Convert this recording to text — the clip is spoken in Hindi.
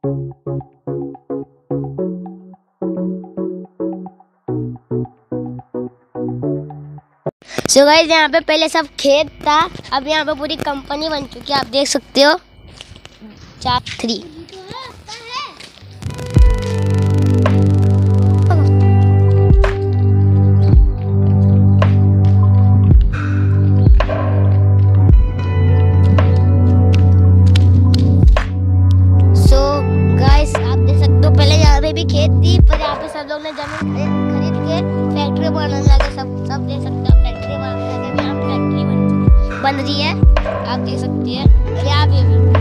सो गाइस, यहाँ पे पहले सब खेत था, अब यहाँ पे पूरी कंपनी बन चुकी है, आप देख सकते हो। चाप 3 भी खेत थी, पर यहाँ पे सब लोग ने जमीन खरीद के फैक्ट्री बनाने लगे। सब देख सकते हो, फैक्ट्री बनाने लगे। यहाँ फैक्ट्री बन रही है, आप देख सकते हैं। यहाँ पे भी